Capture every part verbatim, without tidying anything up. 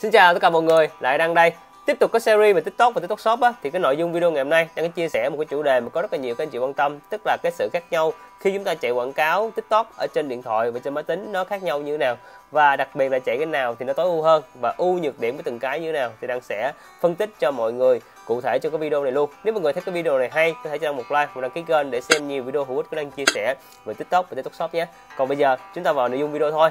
Xin chào tất cả mọi người, lại Đăng đây. Tiếp tục cái series về TikTok và TikTok Shop á, thì cái nội dung video ngày hôm nay đang chia sẻ một cái chủ đề mà có rất là nhiều các anh chị quan tâm, tức là cái sự khác nhau khi chúng ta chạy quảng cáo TikTok ở trên điện thoại và trên máy tính nó khác nhau như thế nào, và đặc biệt là chạy cái nào thì nó tối ưu hơn và ưu nhược điểm của từng cái như thế nào thì Đăng sẽ phân tích cho mọi người cụ thể trong cái video này luôn. Nếu mọi người thấy cái video này hay, có thể cho Đăng một like và đăng ký kênh để xem nhiều video hữu ích của Đăng chia sẻ về TikTok và TikTok Shop nhé. Còn bây giờ chúng ta vào nội dung video thôi.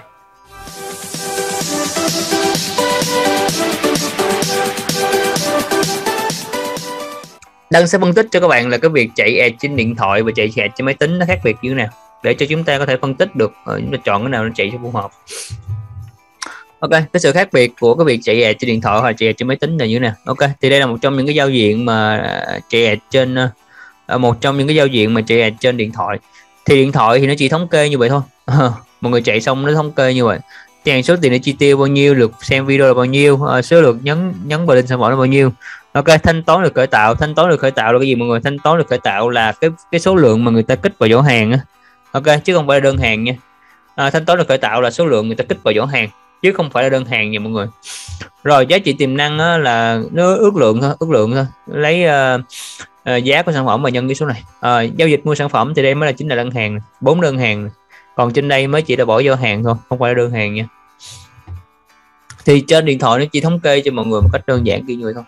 Đăng sẽ phân tích cho các bạn là cái việc chạy ad trên điện thoại và chạy ad trên máy tính nó khác biệt như thế nào, để cho chúng ta có thể phân tích được chúng ta chọn cái nào nó chạy cho phù hợp. Ok, cái sự khác biệt của cái việc chạy ad trên điện thoại hoặc chạy ad trên máy tính là như thế nào. Ok, thì đây là một trong những cái giao diện mà chạy ad trên một trong những cái giao diện mà chạy ad trên điện thoại. Thì điện thoại thì nó chỉ thống kê như vậy thôi. Mọi người chạy xong nó thống kê như vậy. Tiền số tiền để chi tiêu bao nhiêu, lượt xem video là bao nhiêu, số lượt nhấn nhấn vào link sản phẩm là bao nhiêu. Ok, thanh toán được khởi tạo, thanh toán được khởi tạo là cái gì mọi người? Thanh toán được khởi tạo là cái cái số lượng mà người ta kích vào giỏ hàng á. Ok, chứ không phải là đơn hàng nha. À, thanh toán được khởi tạo là số lượng người ta kích vào giỏ hàng chứ không phải là đơn hàng nha mọi người. Rồi giá trị tiềm năng á, là nó ước lượng thôi, ước lượng thôi, lấy uh, uh, giá của sản phẩm và nhân cái số này. Uh, giao dịch mua sản phẩm thì đây mới là chính là đơn hàng, bốn đơn hàng. Còn trên đây mới chỉ là bỏ giỏ hàng thôi, không phải là đơn hàng nha. Thì trên điện thoại nó chỉ thống kê cho mọi người một cách đơn giản như vậy thôi.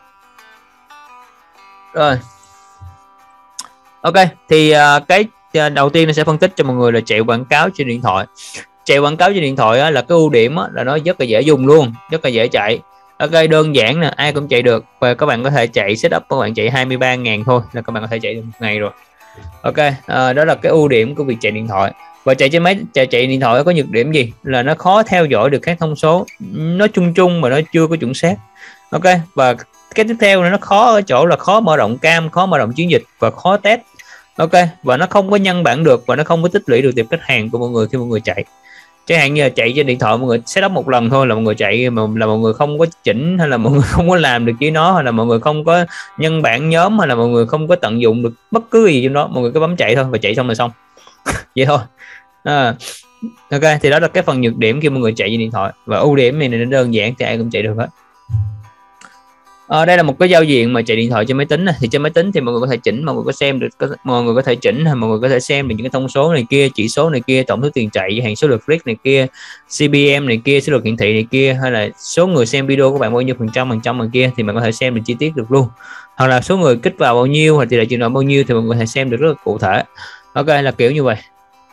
Rồi, ok, thì uh, cái uh, đầu tiên nó sẽ phân tích cho mọi người là chạy quảng cáo trên điện thoại. Chạy quảng cáo trên điện thoại á, là cái ưu điểm á, là nó rất là dễ dùng luôn, rất là dễ chạy. Ok, đơn giản nè, ai cũng chạy được. Và các bạn có thể chạy setup, các bạn chạy hai mươi ba ngàn thôi là các bạn có thể chạy được một ngày rồi. Ok, uh, đó là cái ưu điểm của việc chạy điện thoại. Và chạy trên máy chạy, chạy điện thoại có nhược điểm gì là nó khó theo dõi được các thông số, nó chung chung mà nó chưa có chuẩn xác. Ok, và cái tiếp theo là nó khó ở chỗ là khó mở rộng cam, khó mở rộng chiến dịch và khó test. Ok, và nó không có nhân bản được và nó không có tích lũy được tiệp khách hàng của mọi người khi mọi người chạy. Chẳng hạn như là chạy trên điện thoại mọi người setup một lần thôi là mọi người chạy mà là mọi người không có chỉnh, hay là mọi người không có làm được với nó, hay là mọi người không có nhân bản nhóm, hay là mọi người không có tận dụng được bất cứ gì trong đó, mọi người cứ bấm chạy thôi và chạy xong là xong. Vậy thôi. À, ok, thì đó là cái phần nhược điểm khi mọi người chạy trên điện thoại, và ưu điểm này nó đơn giản thì ai cũng chạy được hết. À, đây là một cái giao diện mà chạy điện thoại trên máy tính này. Thì trên máy tính thì mọi người có thể chỉnh, mọi người có xem được, có, mọi người có thể chỉnh, mọi người có thể xem được những cái thông số này kia, chỉ số này kia, tổng số tiền chạy, hàng số lượt click này kia, xê pê em này kia, số lượt hiển thị này kia, hay là số người xem video của bạn bao nhiêu phần trăm phần trăm này kia, thì bạn có thể xem được chi tiết được luôn. Hoặc là số người kích vào bao nhiêu hoặc thì là chừng nào bao nhiêu thì mọi người có thể xem được rất là cụ thể. Ok, là kiểu như vậy.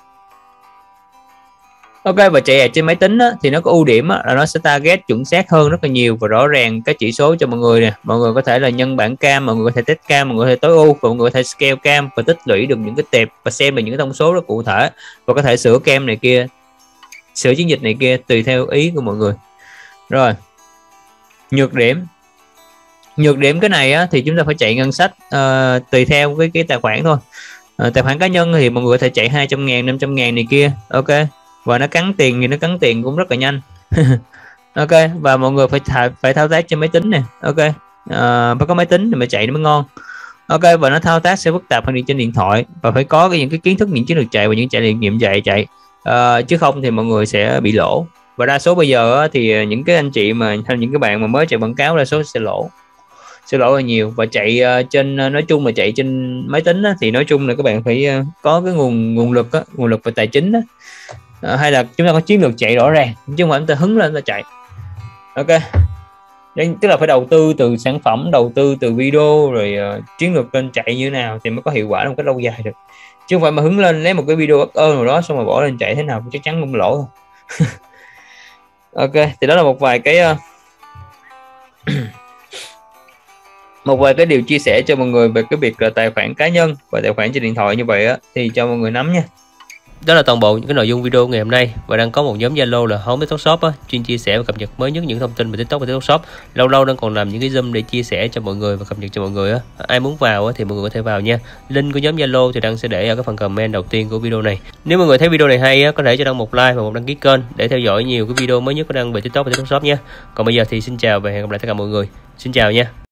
Ok, và chạy trên máy tính á, thì nó có ưu điểm á, là nó sẽ target chuẩn xác hơn rất là nhiều và rõ ràng các chỉ số cho mọi người nè. Mọi người có thể là nhân bản cam, mọi người có thể test cam, mọi người có thể tối ưu, và mọi người có thể scale cam và tích lũy được những cái tệp và xem được những cái thông số rất cụ thể, và có thể sửa cam này kia, sửa chiến dịch này kia tùy theo ý của mọi người. Rồi, nhược điểm nhược điểm cái này á, thì chúng ta phải chạy ngân sách uh, tùy theo cái cái tài khoản thôi. Uh, tài khoản cá nhân thì mọi người có thể chạy hai trăm ngàn, năm trăm ngàn này kia. Ok, và nó cắn tiền thì nó cắn tiền cũng rất là nhanh. Ok, và mọi người phải thao, phải thao tác trên máy tính nè. Ok, à, phải có máy tính thì mới chạy nó mới ngon. Ok, và nó thao tác sẽ phức tạp hơn đi trên điện thoại, và phải có cái, những cái kiến thức, những chiến lược chạy và những trải nghiệm chạy chạy à, chứ không thì mọi người sẽ bị lỗ. Và đa số bây giờ thì những cái anh chị mà hay những cái bạn mà mới chạy quảng cáo đa số sẽ lỗ sẽ lỗ là nhiều. Và chạy uh, trên nói chung là chạy trên máy tính á, thì nói chung là các bạn phải uh, có cái nguồn nguồn lực á, nguồn lực về tài chính á. À, hay là chúng ta có chiến lược chạy rõ ràng chứ không phải chúng ta hứng lên ta chạy. Ok, nên tức là phải đầu tư từ sản phẩm, đầu tư từ video, rồi uh, chiến lược lên chạy như thế nào thì mới có hiệu quả một cách lâu dài được, chứ không phải mà hứng lên lấy một cái video ớt ơn nào đó xong rồi bỏ lên chạy thế nào cũng chắc chắn không lỗ. Ok, thì đó là một vài cái uh... một vài cái điều chia sẻ cho mọi người về cái việc là tài khoản cá nhân và tài khoản trên điện thoại như vậy á, thì cho mọi người nắm nha. Đó là toàn bộ những cái nội dung video ngày hôm nay, và đang có một nhóm Zalo là Home TikTok Shop á, chuyên chia sẻ và cập nhật mới nhất những thông tin về TikTok và TikTok Shop. Lâu lâu đang còn làm những cái zoom để chia sẻ cho mọi người và cập nhật cho mọi người á. Ai muốn vào á, thì mọi người có thể vào nha. Link của nhóm Zalo thì Đăng sẽ để ở cái phần comment đầu tiên của video này. Nếu mọi người thấy video này hay á, có thể cho Đăng một like và một đăng ký kênh để theo dõi nhiều cái video mới nhất của Đăng về TikTok và TikTok Shop nha. Còn bây giờ thì xin chào và hẹn gặp lại tất cả mọi người. Xin chào nha.